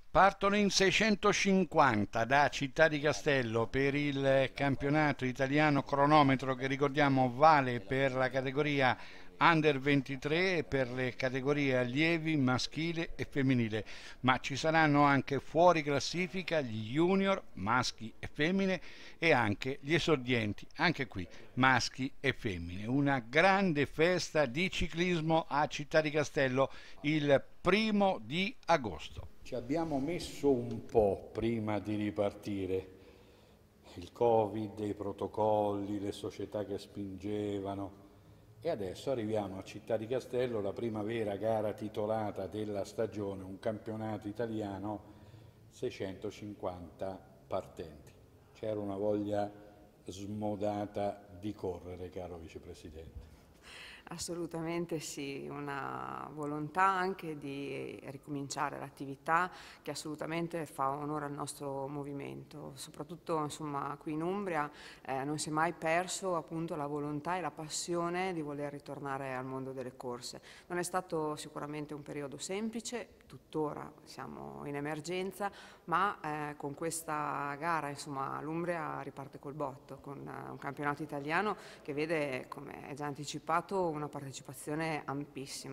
Partono in 650 da Città di Castello per il campionato italiano cronometro che ricordiamo vale per la categoria Under 23 e per le categorie allievi maschile e femminile, ma ci saranno anche fuori classifica gli junior maschi e femmine e anche gli esordienti, anche qui maschi e femmine. Una grande festa di ciclismo a Città di Castello il 1° agosto. Ci abbiamo messo un po' prima di ripartire, il Covid, i protocolli, le società che spingevano e adesso arriviamo a Città di Castello, la prima vera gara titolata della stagione, un campionato italiano, 650 partenti. C'era una voglia smodata di correre, caro Vicepresidente. Assolutamente sì, una volontà anche di ricominciare l'attività che assolutamente fa onore al nostro movimento, soprattutto insomma qui in Umbria non si è mai perso appunto la volontà e la passione di voler ritornare al mondo delle corse. Non è stato sicuramente un periodo semplice, tuttora siamo in emergenza, ma con questa gara insomma l'Umbria riparte col botto con un campionato italiano che vede, come è già anticipato, una partecipazione ampissima,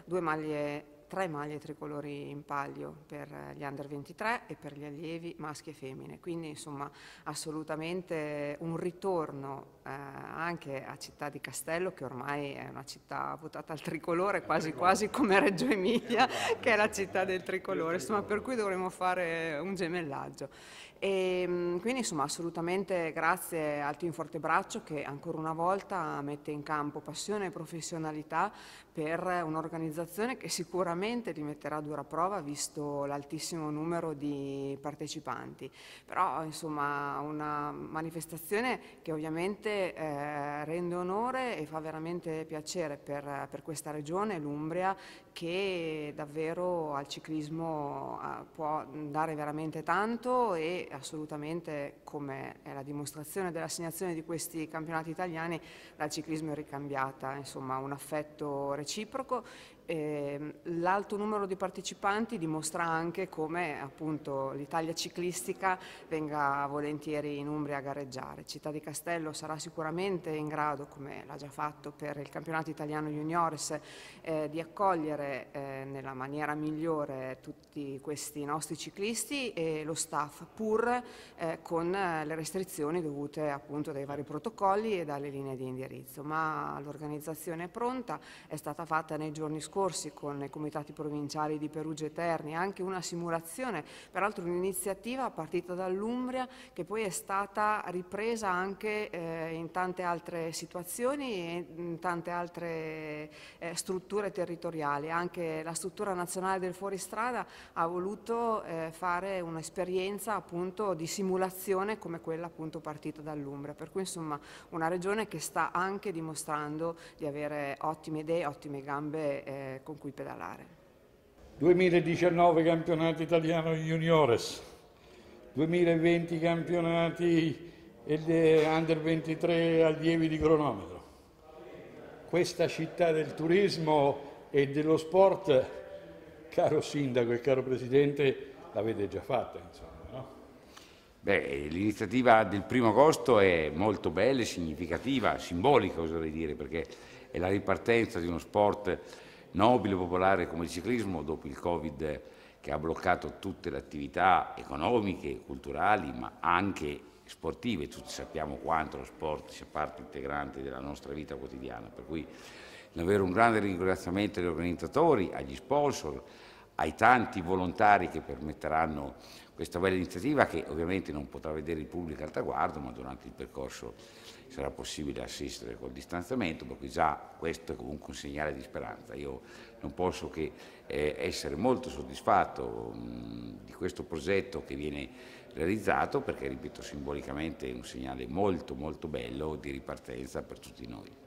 3 maglie tricolori in palio per gli under 23 e per gli allievi maschi e femmine, quindi insomma assolutamente un ritorno anche a Città di Castello, che ormai è una città votata al tricolore quasi quasi come Reggio Emilia che è la città del tricolore, insomma, per cui dovremo fare un gemellaggio. E quindi insomma assolutamente grazie al Team Fortebraccio che ancora una volta mette in campo passione e professionalità per un'organizzazione che sicuramente li metterà a dura prova visto l'altissimo numero di partecipanti, però insomma una manifestazione che ovviamente rende onore e fa veramente piacere per questa regione, l'Umbria, che davvero al ciclismo può dare veramente tanto e assolutamente, come è la dimostrazione dell'assegnazione di questi campionati italiani, dal ciclismo è ricambiata insomma un affetto reciproco. L'alto numero di partecipanti dimostra anche come appunto l'Italia ciclistica venga volentieri in Umbria a gareggiare. Città di Castello sarà sicuramente in grado, come l'ha già fatto per il campionato italiano juniores, di accogliere nella maniera migliore tutti questi nostri ciclisti e lo staff, pur con le restrizioni dovute appunto dai vari protocolli e dalle linee di indirizzo, ma l'organizzazione è pronta, è stata fatta nei giorni scorsi con i comitati provinciali di Perugia e Terni anche una simulazione, peraltro un'iniziativa partita dall'Umbria che poi è stata ripresa anche in tante altre situazioni e in tante altre strutture territoriali. Anche la struttura nazionale del fuoristrada ha voluto fare un'esperienza appunto di simulazione come quella appunto partita dall'Umbria, per cui insomma una regione che sta anche dimostrando di avere ottime idee, ottime gambe con cui pedalare. 2019 campionato italiano juniores, 2020 campionati under 23 allievi di cronometro. Questa città del turismo e dello sport, caro Sindaco e caro Presidente, l'avete già fatta, insomma, no? Beh, l'iniziativa del 1° agosto è molto bella, significativa, simbolica oserei dire, perché è la ripartenza di uno sport nobile e popolare come il ciclismo dopo il Covid che ha bloccato tutte le attività economiche, culturali, ma anche sportive. Tutti sappiamo quanto lo sport sia parte integrante della nostra vita quotidiana, per cui davvero un grande ringraziamento agli organizzatori, agli sponsor, ai tanti volontari che permetteranno questa bella iniziativa che ovviamente non potrà vedere il pubblico al traguardo, ma durante il percorso sarà possibile assistere col distanziamento, per cui già questo è comunque un segnale di speranza. Io non posso che essere molto soddisfatto di questo progetto che viene realizzato perché, ripeto, simbolicamente è un segnale molto molto bello di ripartenza per tutti noi.